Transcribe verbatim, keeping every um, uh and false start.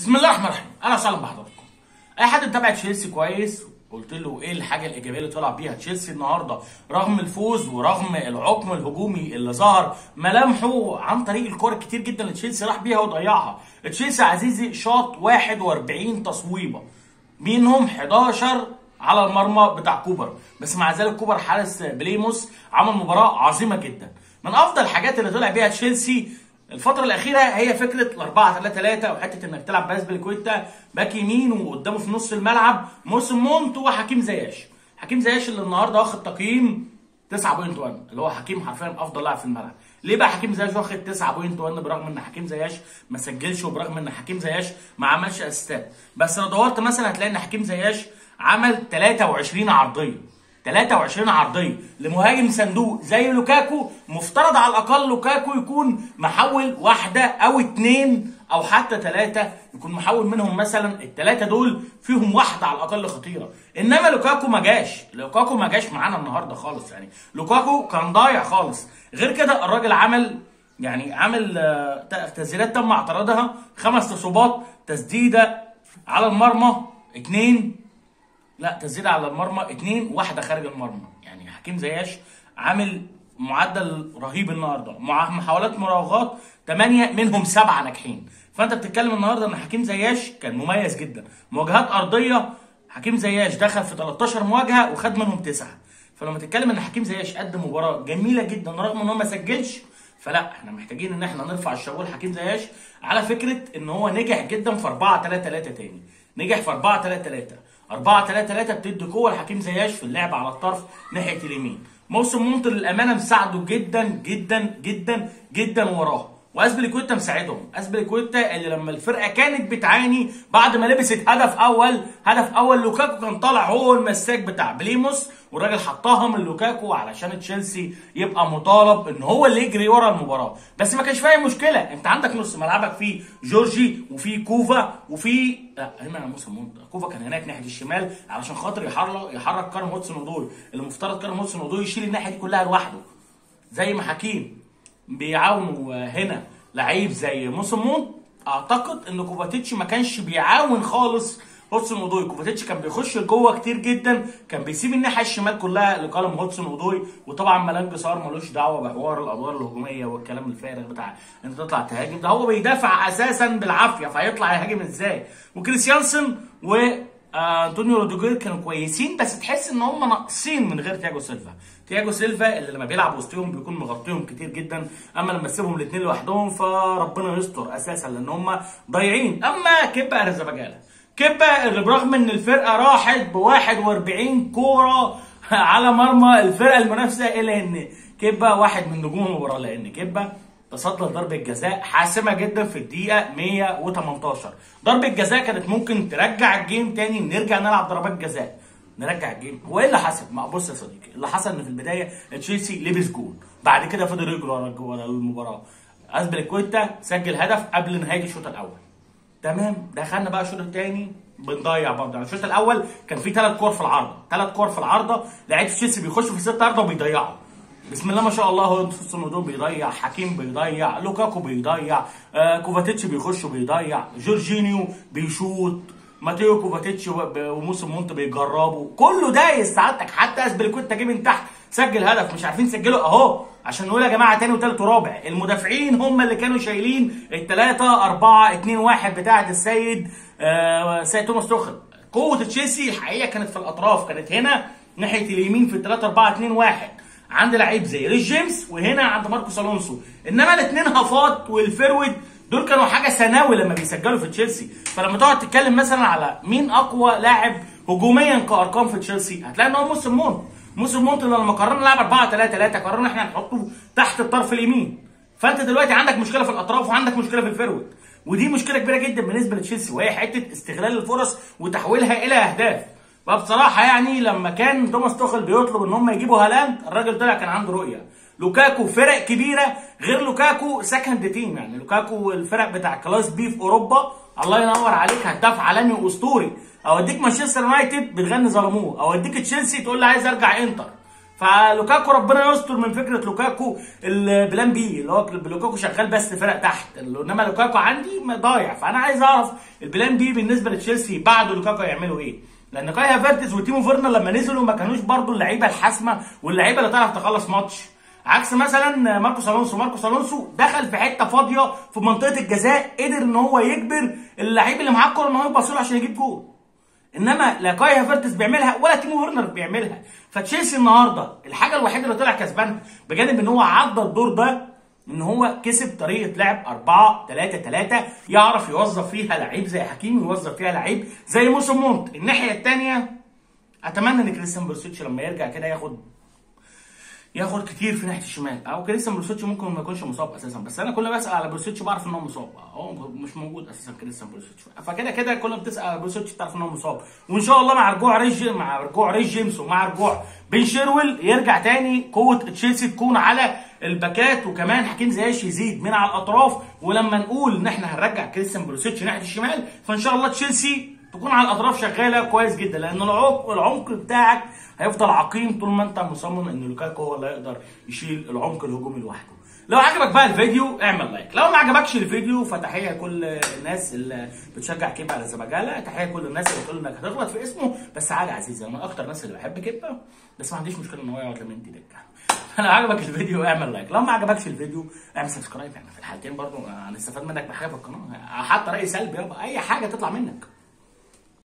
بسم الله الرحمن الرحيم، اهلا وسهلا بحضراتكم. اي حد متابع تشيلسي كويس قلت له ايه الحاجه الايجابيه اللي طلع بيها تشيلسي النهارده رغم الفوز ورغم العقم الهجومي اللي ظهر ملامحه عن طريق الكور الكتير جدا اللي تشيلسي راح بيها وضيعها. تشيلسي عزيزي شاط واحد واربعين تصويبه، منهم حداشر على المرمى بتاع كوبر، بس مع ذلك كوبر حارس بليموس عمل مباراه عظيمه جدا. من افضل الحاجات اللي طلع بيها تشيلسي الفترة الأخيرة هي فكرة ال أربعة ثلاثة ثلاثة وحتة إنك تلعب بأسبليكويتا باك يمين وقدامه في نص الملعب موسم مونت وحكيم زياش. حكيم زياش اللي النهارده واخد تقييم تسعة فاصلة واحد، اللي هو حكيم حرفيا أفضل لاعب في الملعب. ليه بقى حكيم زياش واخد تسعة فاصلة واحد برغم إن حكيم زياش ما سجلش وبرغم إن حكيم زياش ما عملش أسيستات؟ بس لو دورت مثلا هتلاقي إن حكيم زياش عمل ثلاثة وعشرين عرضية. ثلاثة وعشرين عرضيه لمهاجم صندوق زي لوكاكو. مفترض على الاقل لوكاكو يكون محول واحده او اتنين او حتى ثلاثه، يكون محول منهم مثلا الثلاثه دول فيهم واحده على الاقل خطيره. انما لوكاكو ما جاش، لوكاكو ما جاش معانا النهارده خالص، يعني لوكاكو كان ضايع خالص. غير كده الراجل عمل يعني عمل تسديدات تم اعتراضها خمس تصويبات، تسديده على المرمى اتنين، لا تسديده على المرمى اتنين، واحده خارج المرمى. يعني حكيم زياش عامل معدل رهيب النهارده، مع محاولات مراوغات تمانية منهم سبعه ناجحين. فانت بتتكلم النهارده ان حكيم زياش كان مميز جدا. مواجهات ارضيه حكيم زياش دخل في تلتاشر مواجهه وخد منهم تسعه. فلما تتكلم ان حكيم زياش قدم مباراه جميله جدا رغم ان هو ما سجلش، فلا احنا محتاجين ان احنا نرفع الشابوه لحكيم زياش على فكره ان هو نجح جدا في أربعة ثلاثة ثلاثة تاني. نجح في أربعة ثلاثة ثلاثة. أربعة ثلاثة ثلاثة بتدي قوه لحكيم زياش في اللعب على الطرف ناحيه اليمين. موسم مونت للامانه مساعده جدا جدا جدا جدا وراه، واسبليكويتا مساعدهم. اسبليكويتا اللي لما الفرقه كانت بتعاني بعد ما لبست هدف اول هدف اول لوكاكو كان طالع هو المساك بتاع بليموس، والراجل حطها من لوكاكو علشان تشيلسي يبقى مطالب ان هو اللي يجري ورا المباراه. بس ما كانش فيها مشكله، انت عندك نص ملعبك فيه جورجي وفي كوفا وفي لا هنا موسم مونت كوفا كان هناك ناحيه الشمال علشان خاطر يحرك يحرك كارم هودسون اودوي، اللي المفترض كارم هودسون اودوي يشيل الناحيه دي كلها لوحده زي ما حكيم بيعاونوا هنا لعيب زي موسم مونت. اعتقد ان كوفاتيتش ما كانش بيعاون خالص هودسون اودوي. كوفاتيتش كان بيخش لجوه كتير جدا، كان بيسيب الناحيه الشمال كلها لقلم هودسون اودوي. وطبعا ملانج صار ملوش دعوه بحوار الادوار الهجوميه والكلام الفارغ بتاع انت تطلع تهاجم، ده هو بيدافع اساسا بالعافيه، فهيطلع يهاجم ازاي؟ وكريستيانسن و انطونيو روديجير كانوا كويسين، بس تحس ان هم ناقصين من غير تياجو سيلفا. تياجو سيلفا اللي لما بيلعب وسطهم بيكون مغطيهم كتير جدا، اما لما تسيبهم الاثنين لوحدهم فربنا يستر اساسا لان هم ضايعين. اما كيبا ارزاباجالا، كيبا اللي برغم ان الفرقه راحت ب واحد واربعين كوره على مرمى الفرقه المنافسه، الا ان كيبا واحد من نجوم المباراه، لان كيبا تصدى لضربة جزاء حاسمة جدا في الدقيقة مية وتمنتاشر. ضربة جزاء كانت ممكن ترجع الجيم تاني، نرجع نلعب ضربات جزاء نرجع الجيم. هو ايه اللي حصل؟ ما بص يا صديقي، اللي حصل ان في البداية تشيلسي لبس جول، بعد كده فضل يجري ورا المباراة. اسبليكويتا سجل هدف قبل نهاية الشوط الأول. تمام، دخلنا بقى الشوط الثاني بنضيع برضه. يعني الشوط الأول كان فيه ثلاث كور في العارضة، ثلاث كور في العارضة، لعيبة تشيلسي بيخشوا في ست عارضة وبيضيعوا. بسم الله ما شاء الله، هودسون اودوي بيضيع، حكيم بيضيع، لوكاكو بيضيع، آه كوفاتيتش بيخش وبيضيع، جورجينيو بيشوط، ماتيو كوفاتيتش وموسم مونت بيجربوا، كله دايس سعادتك. حتى اسبليكويتا جه من تحت سجل هدف مش عارفين سجله اهو، عشان نقول يا جماعه تاني وتالت ورابع المدافعين هم اللي كانوا شايلين الثلاثه أربعة اتنين واحد بتاعه السيد آه سيد توماس توخل. قوه تشيلسي الحقيقه كانت في الاطراف، كانت هنا ناحيه اليمين في الثلاثة أربعة اتنين واحد عند لعيب زي ريس جيمس، وهنا عند ماركوس الونسو. انما الاثنين هافات والفيرود دول كانوا حاجه ثانوي لما بيسجلوا في تشيلسي. فلما تقعد تتكلم مثلا على مين اقوى لاعب هجوميا كارقام في تشيلسي، هتلاقي ان هو موسم مونت. موسم مونت لما قررنا نلعب أربعة ثلاثة ثلاثة قررنا احنا نحطه تحت الطرف اليمين. فانت دلوقتي عندك مشكله في الاطراف وعندك مشكله في الفيرود، ودي مشكله كبيره جدا بالنسبه لتشيلسي، وهي حته استغلال الفرص وتحويلها الى اهداف. فبصراحه يعني لما كان توماس توخل بيطلب ان هم يجيبوا هالاند، الراجل طلع كان عنده رؤيه. لوكاكو فرق كبيره غير لوكاكو سكند تيم، يعني لوكاكو الفرق بتاع كلاس بي في اوروبا. الله ينور عليك، هداف عالمي واسطوري. اوديك مانشستر يونايتد بتغني ظلموه، اوديك تشيلسي تقول لي عايز ارجع انتر. فلوكاكو ربنا يستر من فكره لوكاكو البلان بي اللي هو لوكاكو شغال بس فرق تحت، انما لوكاكو عندي ضايع. فانا عايز اعرف البلان بي بالنسبه لتشيلسي بعد لوكاكو يعملوا ايه؟ لان كاي هافرتز وتيمو فيرنر لما نزلوا ما كانوش برضو اللعيبه الحاسمه واللعيبه اللي تعرف تخلص ماتش، عكس مثلا ماركوس الونسو. ماركوس الونسو دخل في حته فاضيه في منطقه الجزاء، قدر ان هو يجبر اللعيب اللي معاه الكوره ان هو يباص له عشان يجيب جول. انما لا كاي هافرتز بيعملها ولا تيمو فيرنر بيعملها. فتشيلسي النهارده الحاجه الوحيده اللي طلع كسبانها بجانب ان هو عدى الدور ده ان هو كسب طريقه لعب أربعة ثلاثة ثلاثة يعرف يوظف فيها لعيب زي حكيمي ويوظف فيها لعيب زي موسم مونت. الناحيه الثانيه اتمنى ان كريستيان بروسيتش لما يرجع كده ياخد ياخد كتير في ناحيه الشمال، او كريستيان بروسيتش ممكن ما يكونش مصاب اساسا، بس انا كل ما بسال على بروسيتش بعرف ان هو مصاب، هو مش موجود اساسا كريستيان بروسيتش. فكده كده كل ما بتسال على بروسيتش تعرف ان هو مصاب، وان شاء الله مع رجوع ريج مع رجوع ريج جيمس ومع رجوع بن شيرويل يرجع تاني قوه تشيلسي تكون على الباكات، وكمان حكيم زياش يزيد من على الاطراف. ولما نقول ان احنا هنرجع كريستيان بروسيتش ناحيه الشمال فان شاء الله تشيلسي تكون على الاطراف شغاله كويس جدا، لان العمق العمق بتاعك هيفضل عقيم طول ما انت مصمم ان لوكاكو هو اللي هيقدر يشيل العمق الهجومي لوحده. لو عجبك بقى الفيديو اعمل لايك، لو ما عجبكش الفيديو فتحيه كل الناس اللي بتشجع كيبا على زبجاله، تحيه كل الناس اللي بتقول انك هتغلط في اسمه، بس عادي عزيزي انا اكتر الناس اللي بحب كيبا، بس ما عنديش مشكله ان هو يقعد لمنتي دكه. لو عجبك الفيديو اعمل لايك، لو ما عجبكش الفيديو اعمل سبسكرايب، يعني في الحالتين برضه هنستفاد منك بحاجه في القناه، حتى راي سلبي يابا اي حاجه تطلع منك.